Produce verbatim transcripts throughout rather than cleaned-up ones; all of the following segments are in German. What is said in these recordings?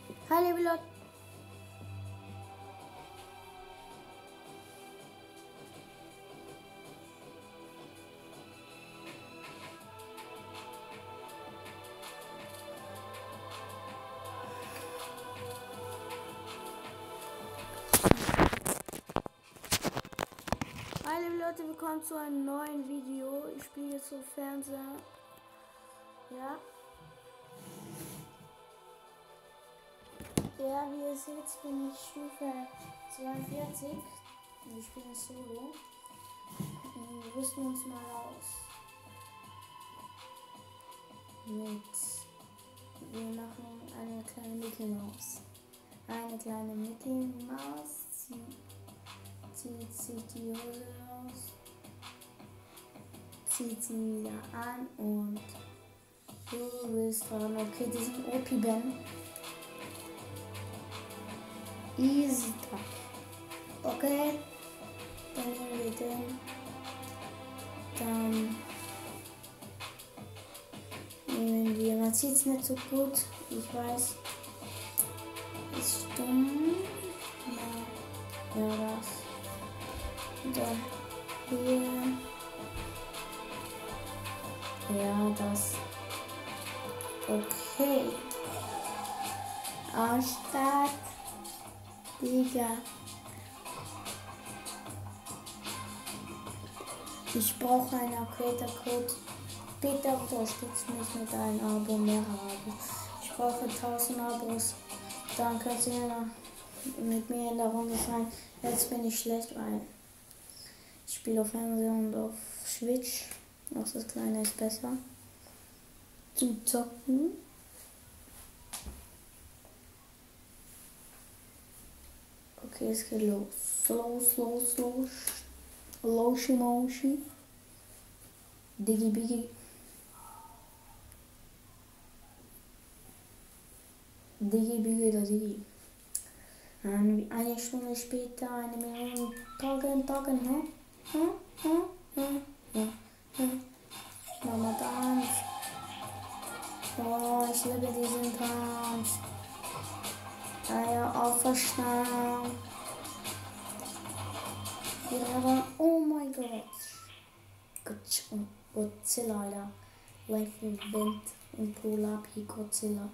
Hi liebe Leute. Hi liebe Leute, willkommen zu einem neuen Video. Ich spiele jetzt so Fernseher. Ja. Ja, wie ihr seht, bin ich Stufe zweiundvierzig. Und ich spiele Solo. Und wir rüsten uns mal aus. Mit. Wir machen eine kleine Mickey Maus. Eine kleine Mickey Maus. Zieht, zieht sich die Hose aus. Zieht sie wieder an und du bist dran. Okay, diesen O P-Ben. Easy Tag. Okay, dann nehmen wir den. Dann nehmen wir, man sieht es nicht so gut, ich weiß, ist dumm. Ja, ja das. Und dann hier. Ja, das. Okay. Ausstart. Digga. Ich brauche einen Creator-Code. Bitte unterstützt mich mit einem Abo, mehr Abo. Ich brauche tausend Abos. Dann könnt ihr mit mir in der Runde sein. Jetzt bin ich schlecht, weil ich spiele auf Fernseher und auf Switch. Auch das Kleine ist besser. Zu zocken. Okay, es geht los. Los, los, los. Loshi Moshi. Diggi Biggi. Diggi Biggi oder Diggi. Eine Stunde später, eine Million Tagen, Tagen, hm? Hm? Hm? Hm? Hm? Hm? Mama Tanz. Oh, ich liebe diesen Tanz. Eier auferstehen. Ja, oh mein Gott. Godzilla, Alter. Life Event und Prolapi Godzilla.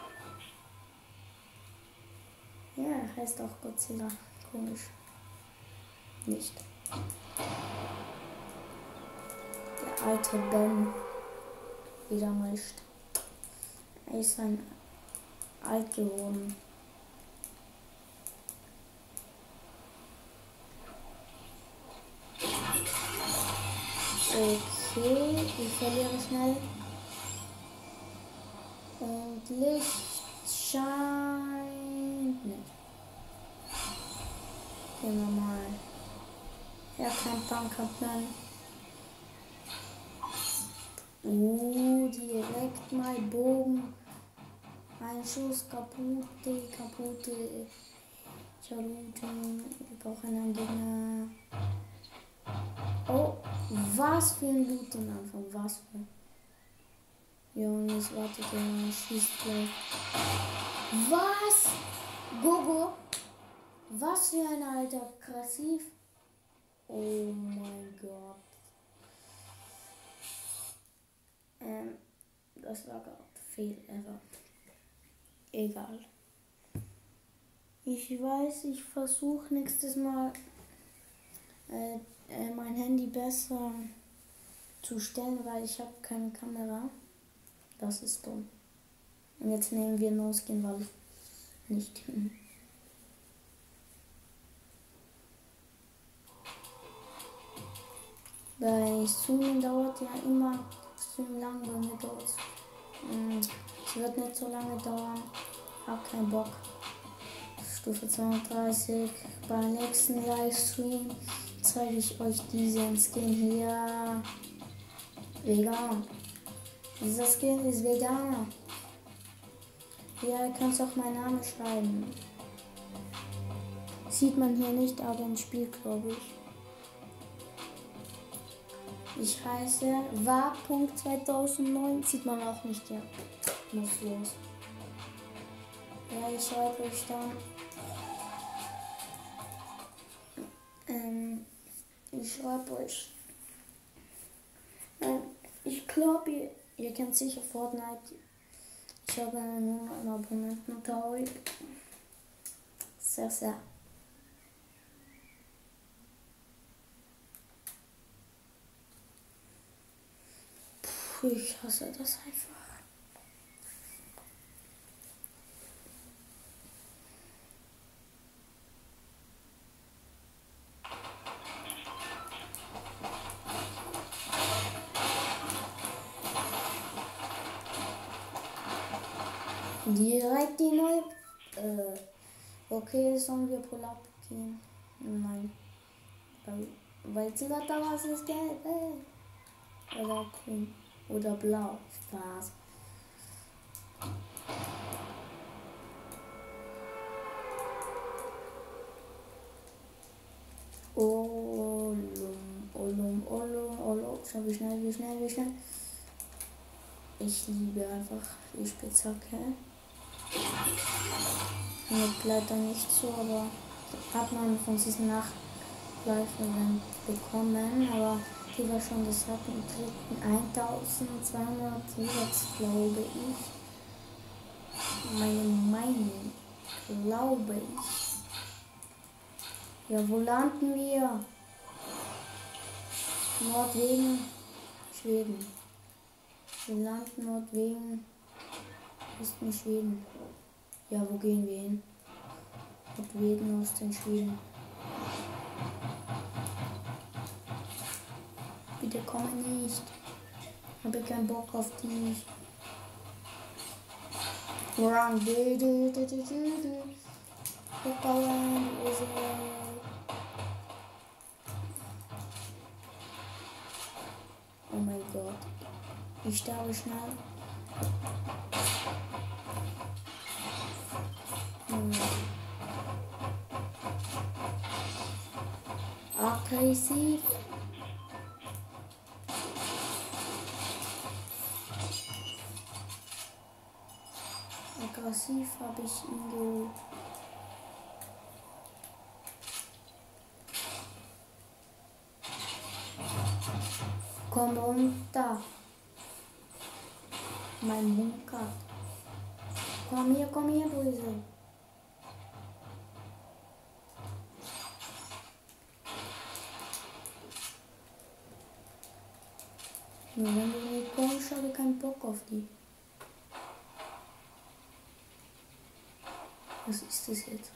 Ja, heißt auch Godzilla. Komisch. Nicht. Der alte Ben. Wieder nicht. Er ist ein alt geworden. Okay, ich verliere schnell. Und Licht scheint nicht. Gehen wir mal. Ja, kein Punkerplan. Uh, direkt mal Bogen. Ein Schuss, kaputte, kaputte. Charute, wir brauchen einen Gegner. Oh, was für ein Loot am Anfang, was für. Jungs, wartet, der schießt gleich. Was? Gogo? Was für ein alter Krassiv? Oh mein Gott. Ähm, das war gerade Fehl, ever. Egal. Ich weiß, ich versuche nächstes Mal äh, äh, mein Handy besser zu stellen, weil ich habe keine Kamera. Das ist dumm. Und jetzt nehmen wir No-Skin, weil ich nicht. Bei Streamen dauert ja immer extrem lang, bei mir dauert es wird nicht so lange dauern. Hab keinen Bock. Stufe zweiunddreißig. Beim nächsten Livestream zeige ich euch diesen Skin hier. Vegan. Dieser Skin ist vegan. Ja, ihr könnt auch meinen Namen schreiben. Sieht man hier nicht, aber im Spiel, glaube ich. Ich heiße war zweitausendneun. Sieht man auch nicht, ja. Muss los. Ja, ich schreibe euch dann. Ähm, ich schreibe euch. Ähm, ich glaube, ihr, ihr kennt sicher Fortnite. Ich habe nur einen Abonnenten traurig. Sehr, sehr. Puh, ich hasse das einfach. Direkt die neue. Äh, okay, sollen wir Pull-up gehen? Nein. Weil, weil sie da was ist gelb. Äh. Oder grün. Oder blau. Spaß. Olum, olum, olum, olum. Schau, wie schnell, wie schnell, wie schnell. Ich liebe einfach die Spitzhacke. Mir bleibt da nicht so, aber hat man von diesen Nachläufen bekommen. Aber die war schon das hatten eintausendzweihundert jetzt, glaube ich. Meine Meinung, glaube ich. Ja, wo landen wir? Nordwegen, Schweden. Wir landen Nordwegen, ist in Schweden. Ja, wo gehen wir hin? Nordwegen, Osten, Schweden. Bitte komme nicht. Habe keinen Bock auf die. Run, du, du, du, du, du. Oh mein Gott. Ich sterbe schnell. Hm. Aggressiv. Aggressiv habe ich ihn geholt. Komm runter. Mein Bunker. Komm hier, komm hier, Böse. Nur wenn du nicht kommst, habe ich keinen Bock auf die. Was ist das jetzt?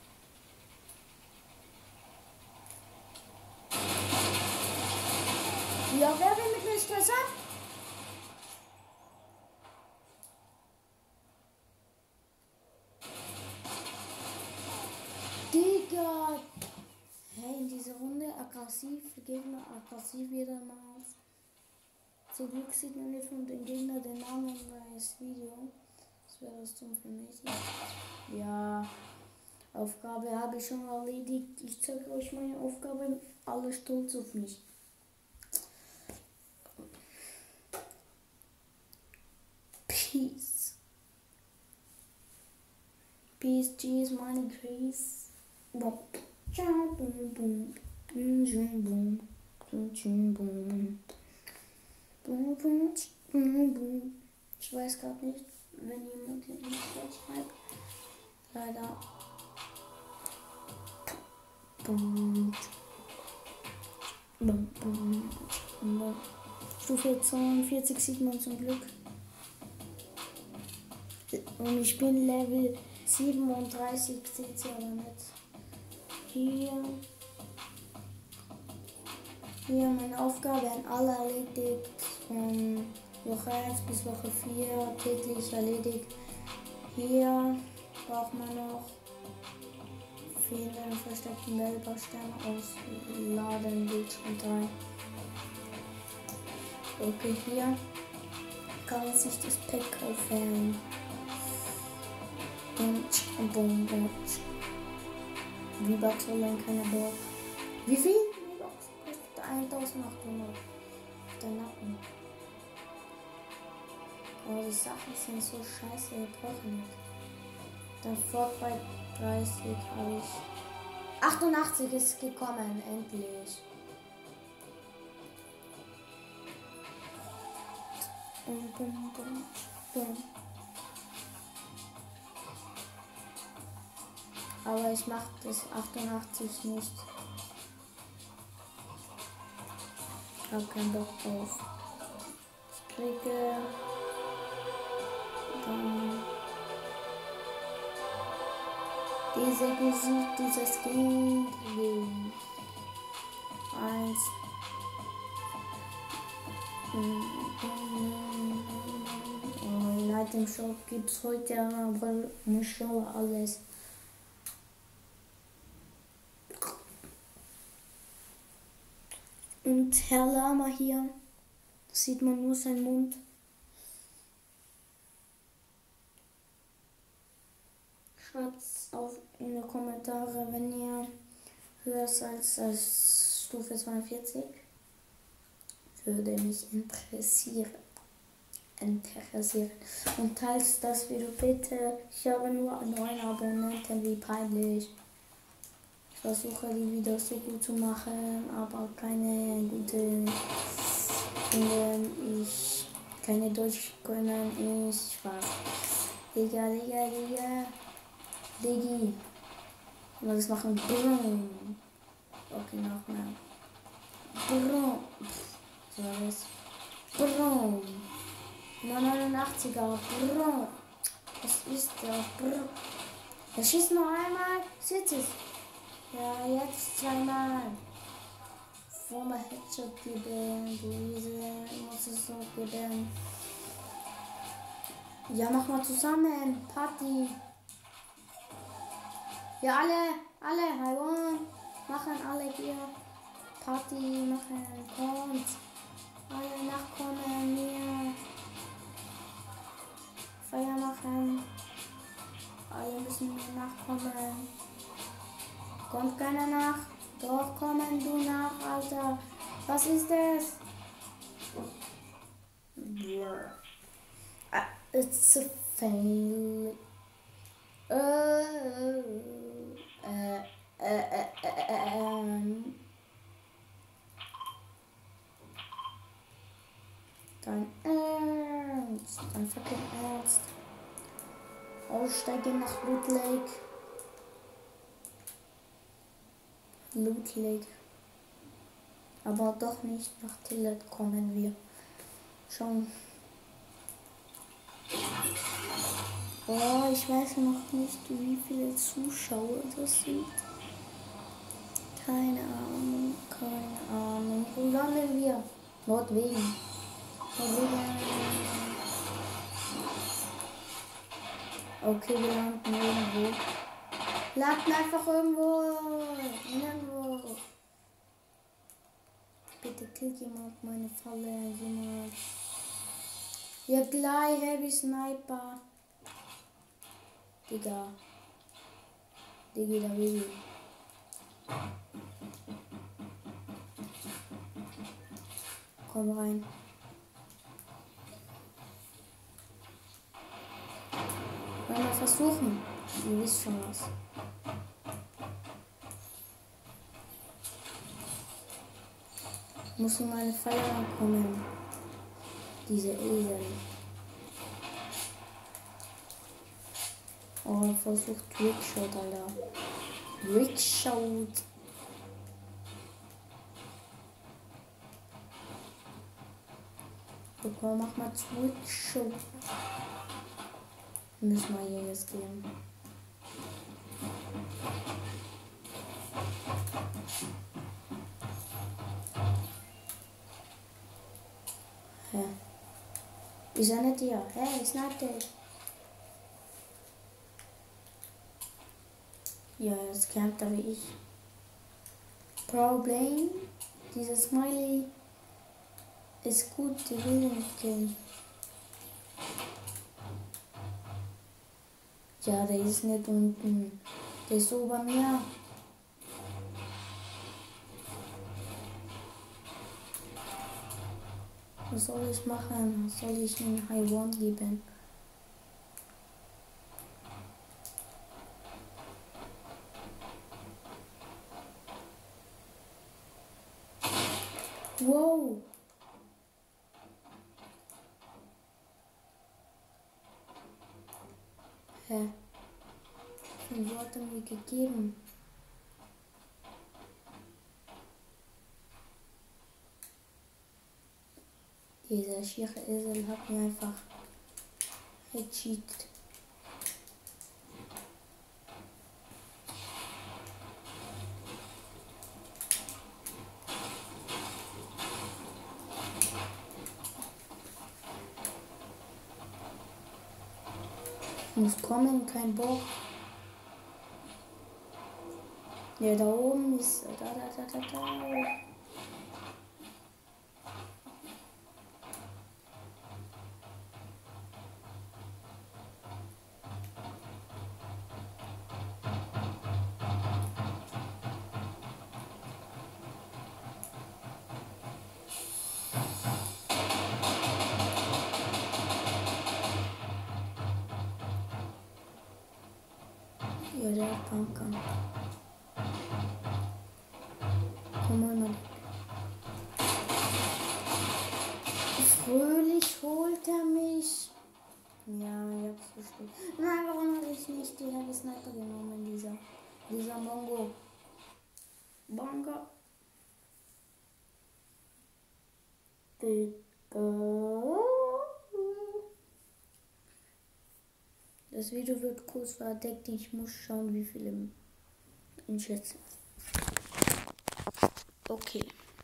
Ja, wer will mit mir Stress haben? Digga! Hey, in dieser Runde aggressiv, Gegner aggressiv wieder mal. Zum Glück sieht man nicht von den Gegner den Namen des Video. Das wäre das dumm für mich. Ja, Aufgabe habe ich schon erledigt. Ich zeige euch meine Aufgabe. Alle stolz auf mich. Peace. Peace, cheese, money, Chris. Boom, boom, boom, boom, boom, boom, boom. Ich weiß gerade nicht, wenn jemand hier nicht schreibt. Leider. Stufe zweiundvierzig sieht man zum Glück. Und ich bin Level siebenunddreißig, seht ihr aber nicht. Hier. Hier meine Aufgabe an alle erledigt. Von Woche eins bis Woche vier täglich erledigt. Hier braucht man noch fehlenden versteckten Meldebaustellen ausladen, Bildschirm drei. Okay, hier kann man sich das Pack kaufen. Und bum, bum. Wie Box online keine Bock. Wie viel? eintausendachthundert. Der Nacken. Aber die Sachen sind so scheiße, ich brauche nicht. Davor bei dreißig habe ich. achtundachtzig ist gekommen, endlich. Bum, bum, bum, bum. Aber ich mache das achtundachtzig nicht. Ich habe keinen Bock drauf. Ich kriege dann diese Musik, dieses Skin. Eins. Oh, in Item Shop gibt es heute aber nicht schon alles. Und Herr Lama hier, sieht man nur seinen Mund. Schreibt auf in die Kommentare, wenn ihr höher seid als Stufe zweiundvierzig. Würde mich interessieren. Interessieren. Und teilt das Video bitte. Ich habe nur neun Abonnenten, wie peinlich. Ich versuche die Videos so gut zu machen, aber keine gute können. Ich keine Deutsch können. Ich Spaß. Digga, Digga, Digga. Diggi. Und das machen. Brumm. Okay, noch mehr. Brumm. So was. Brumm. neunundachtziger. Brumm. Was ist das? Brumm. Er schießt noch einmal. Sitzt es. Ja, jetzt zweimal. Vor mir Headshot geben. Luise, muss es so geben. Ja, mach mal zusammen. Party. Ja, alle, alle, I want. Machen alle hier. Party machen. Kommt. Alle nachkommen. Mir. Feier machen. Alle müssen mir nachkommen. Kommt keiner nach? Doch, kommen du nach, Alter. Was ist das? Yeah. Uh, it's a fail. Uh, uh, uh, uh, uh, um. Dein Ernst. Dein fucking Ernst. Aussteigen nach Loot Lake. Loot Lake. Aber doch nicht nach Tillet kommen wir. Schon. Oh, ich weiß noch nicht, wie viele Zuschauer das sind. Keine Ahnung, keine Ahnung. Wo landen wir? Nordwegen. Nordwegen. Okay, wir landen irgendwo. Landen einfach irgendwo. Irgendwo. Bitte killt jemand meine Falle. Jemand. Ja, gleich Heavy Sniper. Digga. Digga, da will ich. Komm rein. Wollen wir versuchen? Ihr wisst schon was. Muss in meine Feier kommen. Diese Esel. Oh, versucht Rickshot, Alter. Rickshot. Okay, mach mal Rickshot. Müssen wir hier jetzt gehen. Hä? Ist er nicht hier? Hey, snipe dich. Ja, jetzt campt er wie ich. Problem. Dieses Smiley ist gut, die will nicht killen. Ja, der ist nicht unten. Der ist so bei mir. Was soll ich machen? Soll ich einen High One geben? Wow. Hä? Und wo hat er mir gegeben? Dieser schiere Esel hat mir einfach gecheatet. Muss kommen, kein Bock. Ja, da oben ist. Da, da, da, da, da. Ja, der hat Bunkern. Komm mal, Mann. Fröhlich holt er mich. Ja, ich hab's verstanden. Nein, warum habe ich nicht die Heavy Sniper genommen, dieser, dieser Mongo? Bongo. Das Video wird kurz verdeckt. Ich muss schauen, wie viele ich schätze. Okay.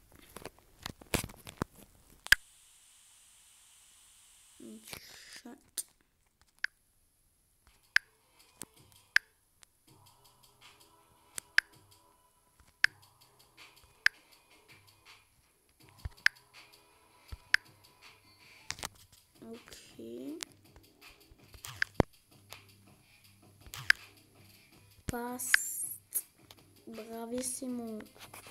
Shut. Okay. Passt. Bravissimo.